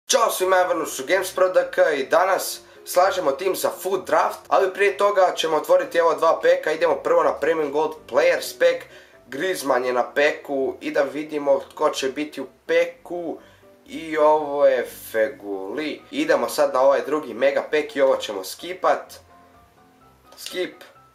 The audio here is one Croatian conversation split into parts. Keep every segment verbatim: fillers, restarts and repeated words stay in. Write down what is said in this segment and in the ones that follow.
Ćao svima, vrnu su GamesProDK i danas slažemo tim za Food Draft, ali prije toga ćemo otvoriti evo dva peka. Idemo prvo na Premium Gold Players pack, Griezmann je na peku i da vidimo tko će biti u peku. I ovo je Feguli. Idemo sad na ovaj drugi mega pack i ovo ćemo skipat. Skip.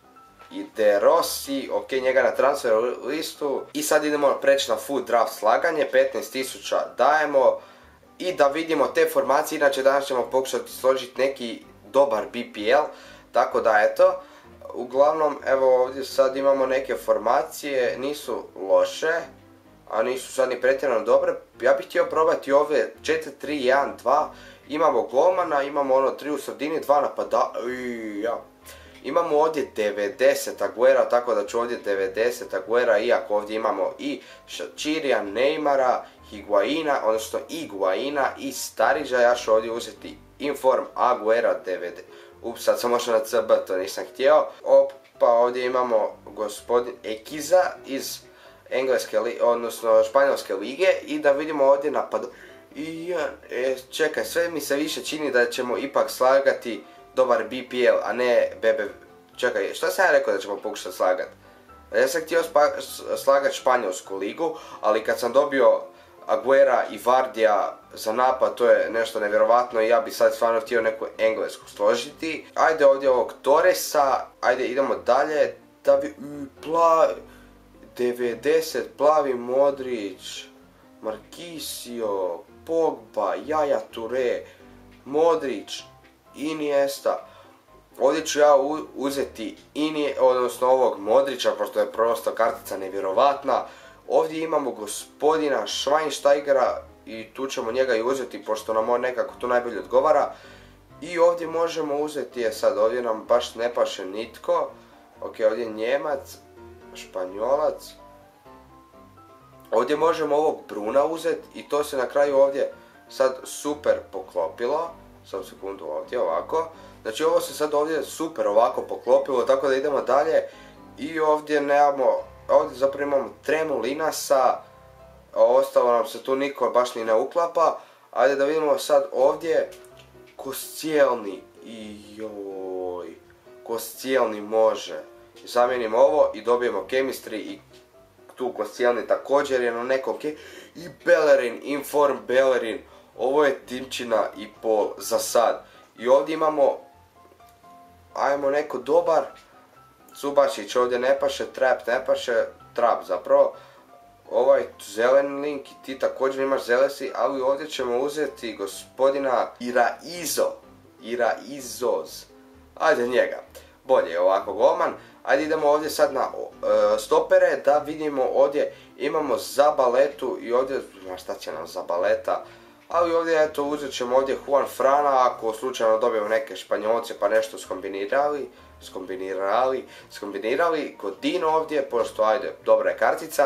I De Rossi, ok, njega na transfer listu. I sad idemo preći na Food Draft slaganje, petnaest tisuća dajemo. I da vidimo te formacije, inače danas ćemo pokušati složiti neki dobar B P L. Tako da eto, uglavnom evo ovdje sad imamo neke formacije, nisu loše, a nisu sad ni pretjerano dobre. Ja bih htio probati ove četiri tri jedan dva, imamo golmana, imamo ono tri u sredini, dva napada, ja. Imamo ovdje devedeset Aguera, tako da ću ovdje devedeset Aguera, iako ovdje imamo i Shaqirija, Neymara, Higuaina, odnosno Higuaina i Stariđa. Ja ću ovdje uzeti Inform Aguera devedeset. Ups, sad sam ošao na C B, to nisam htio. Opa, ovdje imamo gospodin Ekiza iz engleske, odnosno španjolske lige. I da vidimo ovdje napad. I, e, čekaj, sve mi se više čini da ćemo ipak slagati dobar B P L, a ne B B... Čekaj, šta sam ja rekao da ćemo pokušati slagati? Ja sam htio slagati španjolsku ligu, ali kad sam dobio Aguera i Vardija za napad, to je nešto nevjerovatno i ja bi sad stvarno htio neku englesku složiti. Ajde ovdje ovog Torresa, ajde idemo dalje, da bi... Plavi... devedeset, plavi Modrić, Marquisio, Pogba, Yaya Toure, Modrić, Iniesta. Ovdje ću ja uzeti Ini, odnosno ovog Modrića, pošto je prosto kartica nevjerovatna. Ovdje imamo gospodina Schweinsteigera i tu ćemo njega i uzeti, pošto nam on nekako tu najbolje odgovara. I ovdje možemo uzeti, je sad ovdje nam baš ne paše nitko. Ok, ovdje je Njemac, Španjolac. Ovdje možemo ovog Bruna uzeti i to se na kraju ovdje sad super poklopilo. Samo sekundu ovdje, ovako. Znači ovo se sad ovdje super ovako poklopilo, tako da idemo dalje. I ovdje nemamo, ovdje zapravo imamo Tremu Linasa, a ostalo nam se tu niko baš ni ne uklapa. Ajde da vidimo sad ovdje Koscielny, joj, Koscielny može. Zamijenimo ovo i dobijemo Chemistry i tu Koscielny također je na nekom ke... I Bellerin, Inform Bellerin. Ovo je timčina i pol za sad. I ovdje imamo, ajmo neko dobar, Zubačić ovdje ne paše, Trap ne paše, Trap zapravo. Ovaj zeleni link i ti također imaš zelesi, ali ovdje ćemo uzeti gospodina Iraizo, Iraizoz. Ajde njega, bolje je ovako golman. Ajde idemo ovdje sad na uh, stopere, da vidimo ovdje imamo Zabaletu i ovdje, šta će nam Zabaleta. Ali ovdje eto uzet ćemo ovdje Juan Frana ako slučajno dobijemo neke Španjolce pa nešto skombinirali, skombinirali, skombinirali. Godin ovdje, pošto ajde, dobra je kartica.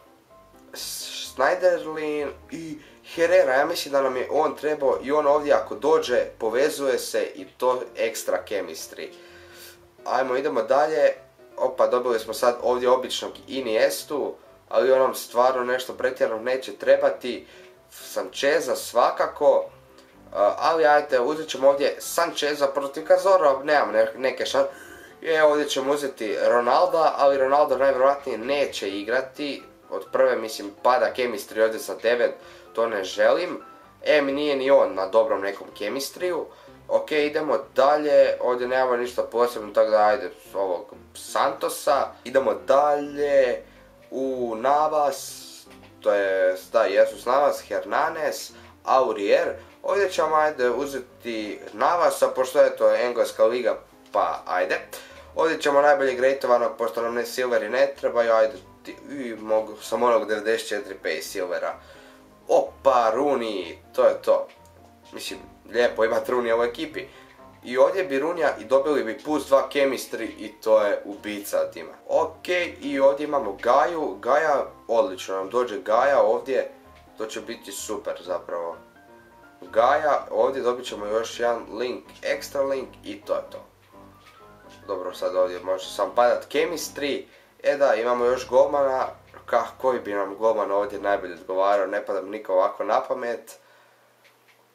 Schneiderlin i Herrera, ja mislim da nam je on trebao i on ovdje ako dođe povezuje se i to ekstra chemistry. Ajmo idemo dalje, opa dobili smo sad ovdje običnog Iniestu, ali on nam stvarno nešto pretjerano neće trebati. Sancheza svakako, ali ajde uzet ćemo ovdje Sancheza protiv Cazorla, nemam neke šanse. I ovdje ćemo uzeti Ronalda, ali Ronaldo najvjerojatnije neće igrati. Od prve mislim pada Chemistry ovdje za devet, to ne želim. Em nije ni on na dobrom nekom Chemistriju. Ok, idemo dalje, ovdje nemamo ništa posebno, tako da ajde s ovog Santosa. Idemo dalje u Navas. To je, da, Jesus Navas, Hernandez, Aurier. Ovdje ćemo ajde uzeti Navasa, pošto je to engleska liga, pa ajde. Ovdje ćemo najbolje gradovanog, pošto nam ne silveri ne trebaju, ajde, i mogu sam onog devedeset četiri pace silvera. Opa, Rooney, to je to. Mislim, lijepo imati Rooney u ekipi. I ovdje bi Runija i dobili bi plus dva chemistry i to je ubica tima. Ok, i ovdje imamo Gaju, Gaja, odlično nam dođe Gaja ovdje, to će biti super zapravo. Gaja, ovdje dobit ćemo još jedan link, extra link i to je to. Dobro, sad ovdje može sam padat chemistry, e da, imamo još golmana, koji bi nam golman ovdje najbolje odgovarao, ne pada mi niko ovako na pamet.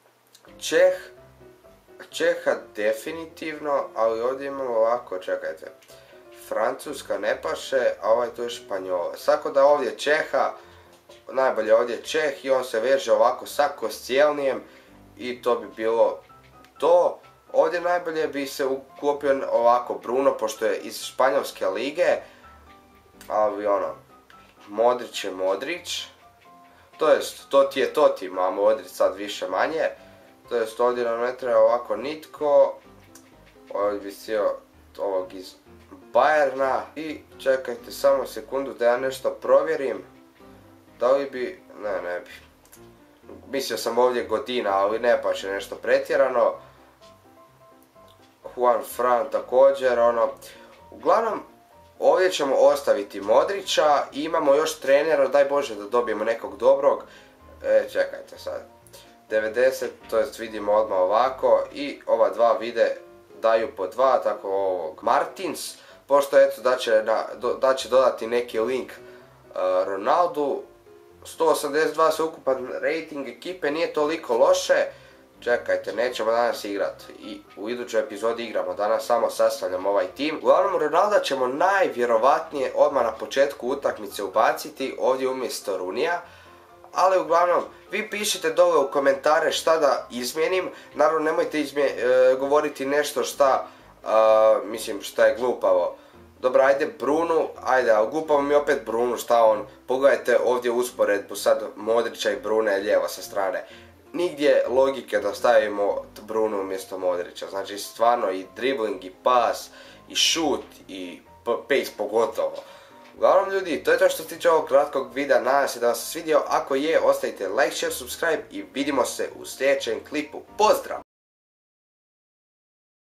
Čeh, Čeha definitivno, ali ovdje imamo ovako, čekajte. Francuska ne paše, a ovaj tu je Španjola. Svako da ovdje Čeha, najbolje ovdje Čeh i on se veže ovako sa Koscielnyjem i to bi bilo to. Ovdje najbolje bi se uklopio ovako Bruno, pošto je iz Španjolske lige, ali ono, Modrić je Modrić, to jest, to ti je to ti, ima Modrić sad više manje, to jest ovdje nam ne treba ovako nitko, ovdje bi sjeo ovog iz Bayerna i čekajte samo sekundu da ja nešto provjerim, da li bi, ne ne bi, mislio sam ovdje Godina, ali ne pa će nešto pretjerano, Juan Fran također, ono, uglavnom ovdje ćemo ostaviti Modrića i imamo još trenera, daj Bože da dobijemo nekog dobrog, e, čekajte sad, devedeset, to jest vidimo odmah ovako i ova dva vide daju po dva, tako ovog Martins, pošto eto da će, na, do, da će dodati neki link uh, Ronaldu, sto osamdeset dva se ukupan rating ekipe, nije toliko loše. Čekajte, nećemo danas igrat i u idućoj epizodi igramo, danas samo sastavljamo ovaj tim. Uglavnom Ronalda ćemo najvjerovatnije odmah na početku utakmice ubaciti ovdje umjesto Runija. Ali uglavnom, vi pišite dole u komentare šta da izmijenim. Naravno nemojte izmje, e, govoriti nešto šta, e, mislim šta je glupavo. Dobro, ajde Brunu, ajde, ali glupavo mi opet Brunu, šta on, pogledajte ovdje usporedbu sad Modrića i Brune lijevo sa strane. Nigdje logike da stavimo Brunu umjesto Modrića, znači stvarno i dribling, i pas, i šut, i pace pogotovo. Uglavnom ljudi, to je to što se tiče ovog kratkog videa, nadam se da vam se svidio, ako je, ostavite like, share, subscribe i vidimo se u sljedećem klipu, pozdrav!